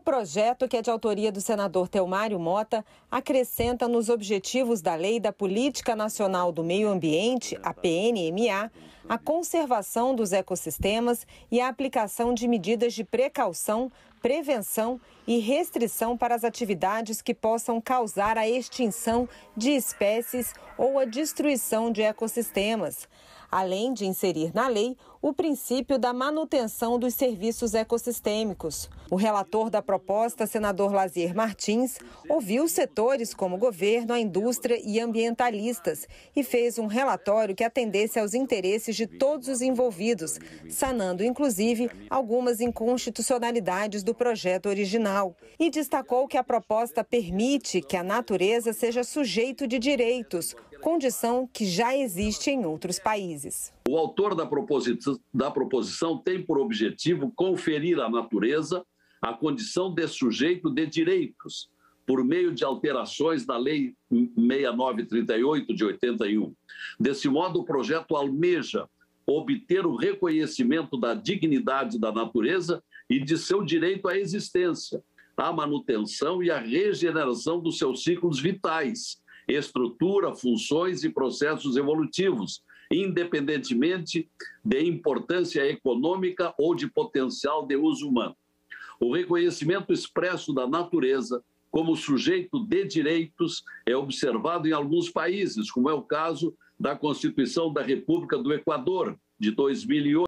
projeto, que é de autoria do senador Telmário Mota, acrescenta nos objetivos da Lei da Política Nacional do Meio Ambiente, a PNMA, a conservação dos ecossistemas e a aplicação de medidas de precaução, prevenção e restrição para as atividades que possam causar a extinção de espécies ou a destruição de ecossistemas, além de inserir na lei o princípio da manutenção dos serviços ecossistêmicos. O relator da proposta, senador Lazier Martins, ouviu setores como governo, a indústria e ambientalistas e fez um relatório que atendesse aos interesses de todos os envolvidos, sanando, inclusive, algumas inconstitucionalidades do projeto original. E destacou que a proposta permite que a natureza seja sujeito de direitos, condição que já existe em outros países. O autor da proposição tem por objetivo conferir à natureza a condição de sujeito de direitos, por meio de alterações da Lei 6938 de 81. Desse modo, o projeto almeja obter o reconhecimento da dignidade da natureza e de seu direito à existência, à manutenção e à regeneração dos seus ciclos vitais, estrutura, funções e processos evolutivos, independentemente de importância econômica ou de potencial de uso humano. O reconhecimento expresso da natureza como sujeito de direitos é observado em alguns países, como é o caso da Constituição da República do Equador, de 2008.